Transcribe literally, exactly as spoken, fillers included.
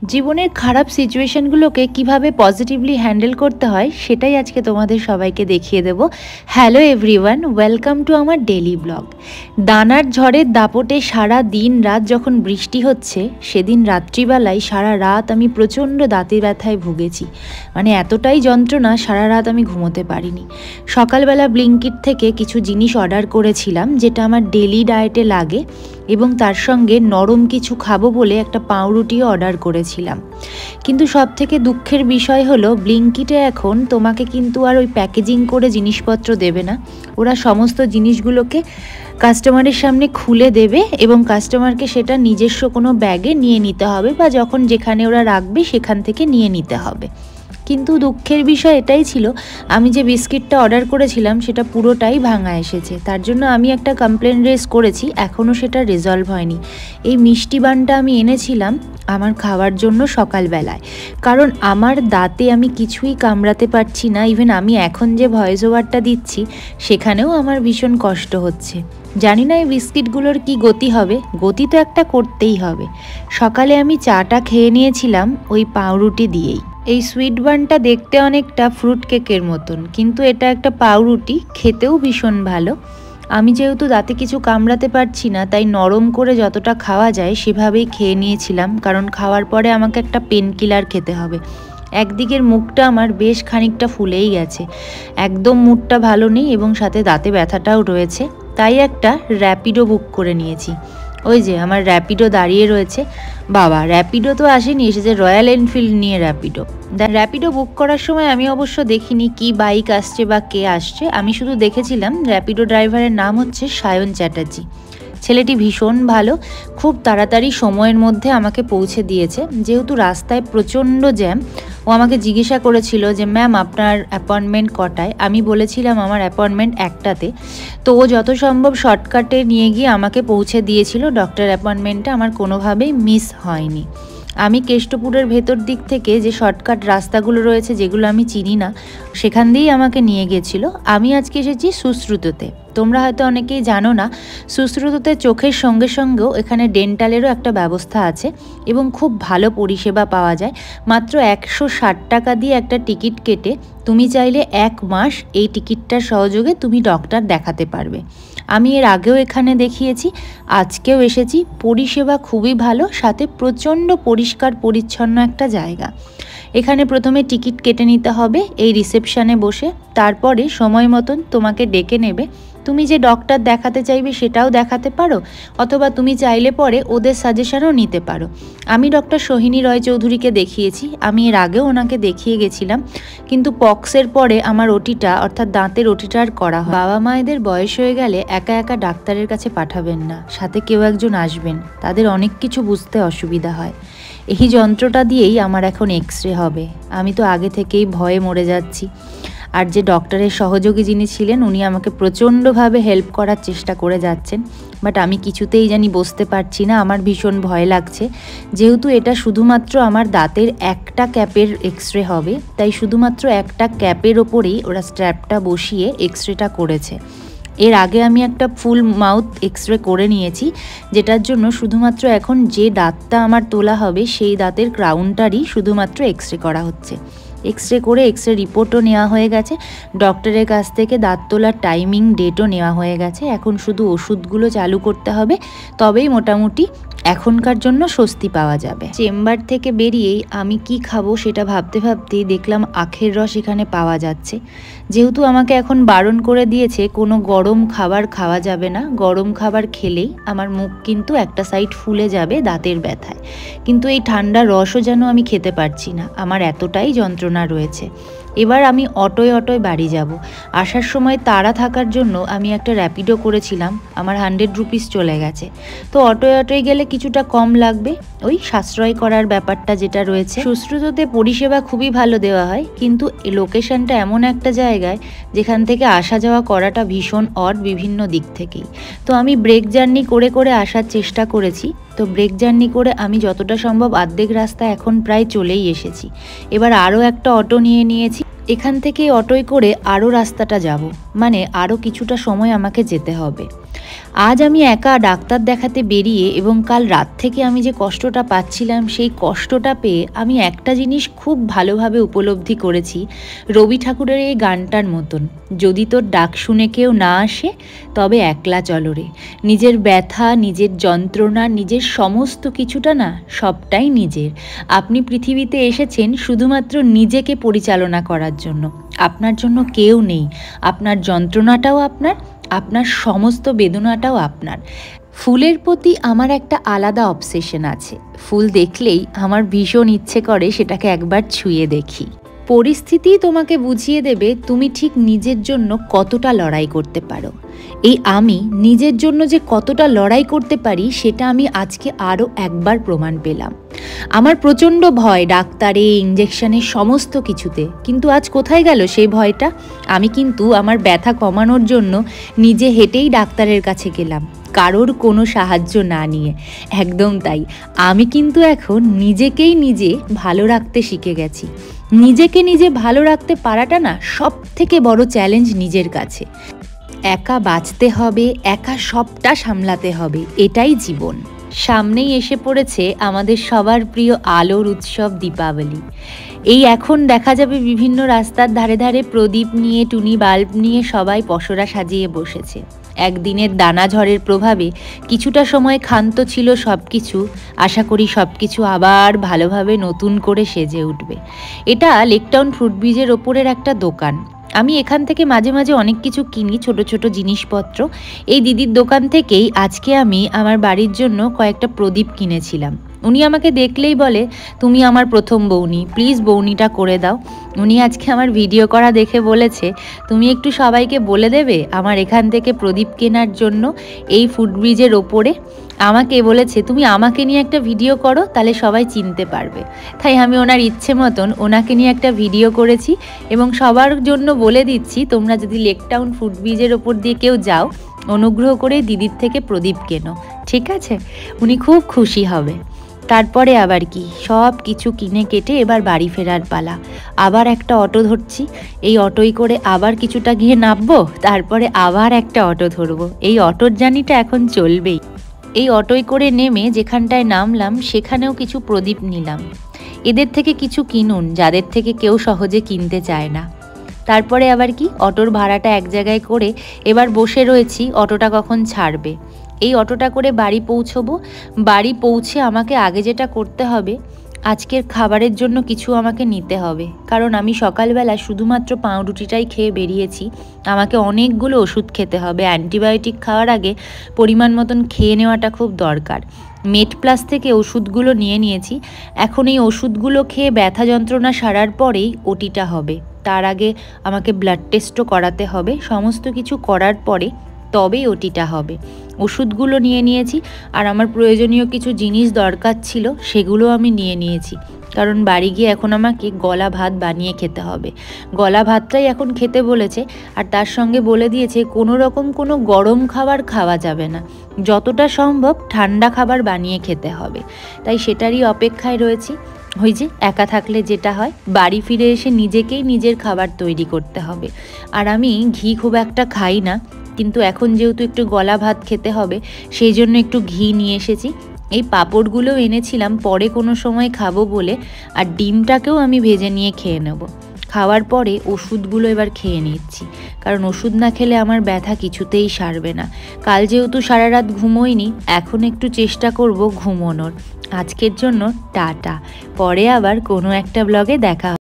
জীবনের খারাপ সিচুয়েশনগুলোকে কিভাবে পজিটিভলি হ্যান্ডেল করতে হয় সেটাই আজকে তোমাদের সবাইকে দেখিয়ে দেব। হ্যালো এভরিওয়ান, ওয়েলকাম টু আমার ডেলি ব্লগ। দানার ঝড়ের দাপটে সারা দিন রাত যখন বৃষ্টি হচ্ছে, সেদিন রাত্রিবেলায় সারা রাত আমি প্রচণ্ড দাঁতের ব্যথায় ভুগেছি। মানে এতটাই যন্ত্রণা, সারা রাত আমি ঘুমোতে পারিনি। সকালবেলা ব্লিঙ্কিট থেকে কিছু জিনিস অর্ডার করেছিলাম যেটা আমার ডেলি ডায়েটে লাগে, এবং তার সঙ্গে নরম কিছু খাবো বলে একটা পাউরুটিও অর্ডার করেছিলাম। কিন্তু সব থেকে দুঃখের বিষয় হলো, ব্লিঙ্কিটে এখন তোমাকে কিন্তু আর ওই প্যাকেজিং করে জিনিসপত্র দেবে না। ওরা সমস্ত জিনিসগুলোকে কাস্টমারের সামনে খুলে দেবে এবং কাস্টমারকে সেটা নিজস্ব কোনো ব্যাগে নিয়ে নিতে হবে, বা যখন যেখানে ওরা রাখবে সেখান থেকে নিয়ে নিতে হবে। কিন্তু দুঃখের বিষয় এটাই ছিল, আমি যে বিস্কিটটা অর্ডার করেছিলাম সেটা পুরোটাই ভাঙা এসেছে। তার জন্য আমি একটা কমপ্লেন রেজ করেছি, এখনও সেটা রেজলভ হয়নি। এই মিষ্টি বানটা আমি এনেছিলাম আমার খাওয়ার জন্য সকালবেলায়, কারণ আমার দাঁতে আমি কিছুই কামড়াতে পারছি না। ইভেন আমি এখন যে ভয়েস ওভারটা দিচ্ছি সেখানেও আমার ভীষণ কষ্ট হচ্ছে। জানি না এই বিস্কিটগুলোর কি গতি হবে, গতি তো একটা করতেই হবে। সকালে আমি চাটা খেয়ে নিয়েছিলাম ওই পাউরুটি দিয়েই। এই সুইট বানটা দেখতে অনেকটা ফ্রুট কেকের মতন, কিন্তু এটা একটা পাউরুটি, খেতেও ভীষণ ভালো। আমি যেহেতু দাঁতে কিছু কামড়াতে পারছি না, তাই নরম করে যতটা খাওয়া যায় সেভাবেই খেয়ে নিয়েছিলাম, কারণ খাওয়ার পরে আমাকে একটা পেন কিলার খেতে হবে। একদিকের মুখটা আমার বেশ খানিকটা ফুলেই গেছে, একদম মুডটা ভালো নেই, এবং সাথে দাঁতে ব্যথাটাও রয়েছে। তাই একটা র্যাপিডো বুক করে নিয়েছি। ওই যে আমার র্যাপিডো দাঁড়িয়ে রয়েছে। বাবা, র্যাপিডো তো আসেনি, এসেছে রয়্যাল এনফিল্ড নিয়ে র্যাপিডো। র্যাপিডো বুক করার সময় আমি অবশ্য দেখিনি কি বাইক আসছে বা কে আসছে, আমি শুধু দেখেছিলাম র্যাপিডো ড্রাইভারের নাম হচ্ছে সায়ন চ্যাটার্জি। ছেলেটি ভীষণ ভালো, খুব তাড়াতাড়ি সময়ের মধ্যে আমাকে পৌঁছে দিয়েছে। যেহেতু রাস্তায় প্রচণ্ড জ্যাম, ও আমাকে জিজ্ঞাসা করেছিল যে ম্যাম আপনার অ্যাপয়েন্টমেন্ট কটায়। আমি বলেছিলাম আমার অ্যাপয়েন্টমেন্ট একটাতে। তো ও যত সম্ভব শর্টকাটে নিয়ে গিয়ে আমাকে পৌঁছে দিয়েছিল। ডক্টর অ্যাপয়েন্টমেন্টটা আমার কোনোভাবেই মিস হয়নি। আমি কেষ্টপুরের ভেতর দিক থেকে যে শর্টকাট রাস্তাগুলো রয়েছে যেগুলো আমি চিনি না, সেখান দিয়েই আমাকে নিয়ে গেছিলো। আমি আজকে এসেছি সুশ্রুততে। তোমরা হয়তো অনেকেই জানো না, সুশ্রুততে চোখের সঙ্গে সঙ্গেও এখানে ডেন্টালেরও একটা ব্যবস্থা আছে, এবং খুব ভালো পরিষেবা পাওয়া যায়। মাত্র একশো ষাট টাকা দিয়ে একটা টিকিট কেটে তুমি চাইলে এক মাস এই টিকিটটার সহযোগে তুমি ডক্টর দেখাতে পারবে। আমি এর আগেও এখানে দেখিয়েছি, আজকেও এসেছি। পরিষেবা খুবই ভালো, সাথে প্রচণ্ড পরিষ্কার পরিচ্ছন্ন একটা জায়গা। এখানে প্রথমে টিকিট কেটে নিতে হবে এই রিসেপশানে বসে, তারপরে সময় মতন তোমাকে ডেকে নেবে। তুমি যে ডক্টর দেখাতে চাইবে সেটাও দেখাতে পারো, অথবা তুমি চাইলে পরে ওদের সাজেশনও নিতে পারো। আমি ডক্টর সোহিনী রয় চৌধুরীকে দেখিয়েছি, আমি এর আগেও ওনাকে দেখিয়ে গেছিলাম, কিন্তু পক্সের পরে আমার ওটিটা অর্থাৎ দাঁতের ওটিটা আর করা হয়। বাবা মায়েদের বয়স হয়ে গেলে একা একা ডাক্তারের কাছে পাঠাবেন না, সাথে কেউ একজন আসবেন, তাদের অনেক কিছু বুঝতে অসুবিধা হয়। এই যন্ত্রটা দিয়েই আমার এখন এক্স রে হবে। আমি তো আগে থেকেই ভয়ে মরে যাচ্ছি। আর যে ডক্টরের সহযোগী যিনি ছিলেন, উনি আমাকে প্রচণ্ডভাবে হেল্প করার চেষ্টা করে যাচ্ছেন, বাট আমি কিছুতেই জানি বসতে পারছি না। আমার ভীষণ ভয় লাগছে, যেহেতু এটা শুধুমাত্র আমার দাঁতের একটা ক্যাপের এক্স রে হবে, তাই শুধুমাত্র একটা ক্যাপের ওপরেই ওরা স্ট্র্যাপটা বসিয়ে এক্স রেটা করেছে। এর আগে আমি একটা ফুল মাউথ এক্স রে করে নিয়েছি, যেটার জন্য শুধুমাত্র এখন যে দাঁতটা আমার তোলা হবে সেই দাঁতের ক্রাউনটারই শুধুমাত্র এক্স রে করা হচ্ছে। এক্স রে করে এক্স রে রিপোর্টও নেওয়া হয়ে গেছে, ডক্টরের কাছ থেকে দাঁত তোলার টাইমিং ডেটও নেওয়া হয়ে গেছে। এখন শুধু ওষুধগুলো চালু করতে হবে, তবেই মোটামুটি এখনকার জন্য স্বস্তি পাওয়া যাবে। চেম্বার থেকে বেরিয়েই আমি কি খাবো সেটা ভাবতে ভাবতেই দেখলাম আখের রস এখানে পাওয়া যাচ্ছে। যেহেতু আমাকে এখন বারণ করে দিয়েছে কোনো গরম খাবার খাওয়া যাবে না, গরম খাবার খেলেই আমার মুখ কিন্তু একটা সাইড ফুলে যাবে দাঁতের ব্যথায়। কিন্তু এই ঠান্ডা রসও যেন আমি খেতে পারছি না, আমার এতটাই যন্ত্রণা রয়েছে। এবার আমি অটোয় অটোয় বাড়ি যাব। আসার সময় তাড়া থাকার জন্য আমি একটা র্যাপিডো করেছিলাম, আমার হান্ড্রেড রুপিস চলে গেছে। তো অটোয় অটোয় গেলে কিছুটা কম লাগবে, ওই সাশ্রয় করার ব্যাপারটা যেটা রয়েছে। সুশ্রুততে পরিষেবা খুবই ভালো দেওয়া হয়, কিন্তু লোকেশনটা এমন একটা জায়গায় যেখান থেকে আসা যাওয়া করাটা ভীষণ অড বিভিন্ন দিক থেকেই। তো আমি ব্রেক জার্নি করে করে আসার চেষ্টা করেছি। তো ব্রেক জার্নি করে আমি যতটা সম্ভব অর্ধেক রাস্তা এখন প্রায় চলেই এসেছি। এবার আরও একটা অটো নিয়ে নিয়েছি, এখান থেকে অটোয় করে আরও রাস্তাটা যাব, মানে আরও কিছুটা সময় আমাকে যেতে হবে। আজ আমি একা ডাক্তার দেখাতে বেরিয়ে এবং কাল রাত থেকে আমি যে কষ্টটা পাচ্ছিলাম সেই কষ্টটা পেয়ে আমি একটা জিনিস খুব ভালোভাবে উপলব্ধি করেছি রবি ঠাকুরের এই গানটার মতন, যদি তোর ডাক শুনে কেউ না আসে তবে একলা চলো রে। নিজের ব্যথা, নিজের যন্ত্রণা, নিজের সমস্ত কিছুটা না সবটাই নিজের। আপনি পৃথিবীতে এসেছেন শুধুমাত্র নিজেকে পরিচালনা করার জন্য, আপনার জন্য কেউ নেই। আপনার যন্ত্রণাটাও আপনার, আপনার সমস্ত বেদনাটাও আপনার। ফুলের প্রতি আমার একটা আলাদা অবসেশন আছে। ফুল দেখলেই আমার ভীষণ ইচ্ছে করে সেটাকে একবার ছুঁয়ে দেখি। পরিস্থিতি তোমাকে বুঝিয়ে দেবে তুমি ঠিক নিজের জন্য কতটা লড়াই করতে পারো। এই আমি নিজের জন্য যে কতটা লড়াই করতে পারি সেটা আমি আজকে আরও একবার প্রমাণ পেলাম। আমার প্রচণ্ড ভয় ডাক্তারে, ইঞ্জেকশনে, সমস্ত কিছুতে, কিন্তু আজ কোথায় গেল সেই ভয়টা? আমি কিন্তু আমার ব্যথা কমানোর জন্য নিজে হেঁটেই ডাক্তারের কাছে গেলাম, কারোর কোনো সাহায্য না নিয়ে। একদম তাই, আমি কিন্তু এখন নিজেকেই নিজে ভালো রাখতে শিখে গেছি। নিজেকে নিজে ভালো রাখতে পারাটা না সব থেকে বড় চ্যালেঞ্জ নিজের কাছে। একা বাঁচতে হবে, একা সবটা সামলাতে হবে, এটাই জীবন। সামনেই এসে পড়েছে আমাদের সবার প্রিয় আলোর উৎসব দীপাবলি। এই এখন দেখা যাবে বিভিন্ন রাস্তার ধারে ধারে প্রদীপ নিয়ে, টুনি বাল্ব নিয়ে সবাই পসরা সাজিয়ে বসেছে। একদিনের দানা ঝড়ের প্রভাবে কিছুটা সময় ক্ষান্ত ছিল সব কিছু। আশা করি সব কিছু আবার ভালোভাবে নতুন করে সেজে উঠবে। এটা লেকটাউন ফ্রুট ব্রিজের ওপরের একটা দোকান। আমি এখান থেকে মাঝে মাঝে অনেক কিছু কিনি, ছোট ছোট জিনিসপত্র। এই দিদির দোকান থেকেই আজকে আমি আমার বাড়ির জন্য কয়েকটা প্রদীপ কিনেছিলাম। উনি আমাকে দেখলেই বলে, তুমি আমার প্রথম বৌনি, প্লিজ বৌনিটা করে দাও। উনি আজকে আমার ভিডিও করা দেখে বলেছে, তুমি একটু সবাইকে বলে দেবে আমার এখান থেকে প্রদীপ কেনার জন্য এই ফুটব্রিজের ওপরে। আমাকে বলেছে তুমি আমাকে নিয়ে একটা ভিডিও করো, তাহলে সবাই চিনতে পারবে। তাই আমি ওনার ইচ্ছে মতন ওনাকে নিয়ে একটা ভিডিও করেছি এবং সবার জন্য বলে দিচ্ছি, তোমরা যদি লেকটাউন ফুটব্রিজের ওপর দিয়ে কেউ যাও, অনুগ্রহ করে দিদির থেকে প্রদীপ কেনো, ঠিক আছে? উনি খুব খুশি হবে। তারপরে আবার কি, সব কিছু কিনে কেটে এবার বাড়ি ফেরার পালা। আবার একটা অটো ধরছি, এই অটোই করে আবার কিছুটা গিয়ে নামবো, তারপরে আবার একটা অটো ধরবো। এই অটোর জার্নিটা এখন চলবেই। এই অটোয় করে নেমে যেখানটায় নামলাম সেখানেও কিছু প্রদীপ নিলাম। এদের থেকে কিছু কিনুন যাদের থেকে কেউ সহজে কিনতে চায় না। তারপরে আবার কি, অটোর ভাড়াটা এক জায়গায় করে এবার বসে রয়েছি অটোটা কখন ছাড়বে। এই অটোটা করে বাড়ি পৌঁছবো। বাড়ি পৌঁছে আমাকে আগে যেটা করতে হবে, আজকের খাবারের জন্য কিছু আমাকে নিতে হবে, কারণ আমি সকালবেলা শুধুমাত্র পাউরুটিটাই খেয়ে বেরিয়েছি। আমাকে অনেকগুলো ওষুধ খেতে হবে। অ্যান্টিবায়োটিক খাওয়ার আগে পরিমাণ মতন খেয়ে নেওয়াটা খুব দরকার। মেড প্লাস থেকে ওষুধগুলো নিয়ে নিয়েছি। এখন এই ওষুধগুলো খেয়ে ব্যথা যন্ত্রণা সারার পরেই ওটিটা হবে। তার আগে আমাকে ব্লাড টেস্টও করাতে হবে। সমস্ত কিছু করার পরে তবেই ওটিটা হবে। ওষুধগুলো নিয়ে নিয়েছি, আর আমার প্রয়োজনীয় কিছু জিনিস দরকার ছিল সেগুলো আমি নিয়ে নিয়েছি, কারণ বাড়ি গিয়ে এখন আমাকে গলা ভাত বানিয়ে খেতে হবে। গলা ভাতটাই এখন খেতে বলেছে, আর তার সঙ্গে বলে দিয়েছে কোনো রকম কোনো গরম খাবার খাওয়া যাবে না, যতটা সম্ভব ঠান্ডা খাবার বানিয়ে খেতে হবে। তাই সেটারই অপেক্ষায় রয়েছি। ওই যে একা থাকলে যেটা হয়, বাড়ি ফিরে এসে নিজেকেই নিজের খাবার তৈরি করতে হবে। আর আমি ঘি খুব একটা খাই না, কিন্তু এখন যেহেতু একটু গলা ভাত খেতে হবে সেই জন্য একটু ঘি নিয়ে এসেছি। এই পাঁপড়গুলো এনেছিলাম পরে কোনো সময় খাবো বলে, আর ডিমটাকেও আমি ভেজে নিয়ে খেয়ে নেব। খাওয়ার পরে ওষুধগুলো এবার খেয়ে নিচ্ছি, কারণ ওষুধ না খেলে আমার ব্যথা কিছুতেই সারবে না। কাল যেহেতু সারা রাত ঘুমোইনি, এখন একটু চেষ্টা করব ঘুমোনোর। আজকের জন্য টাটা, পরে আবার কোনো একটা ব্লগে দেখা।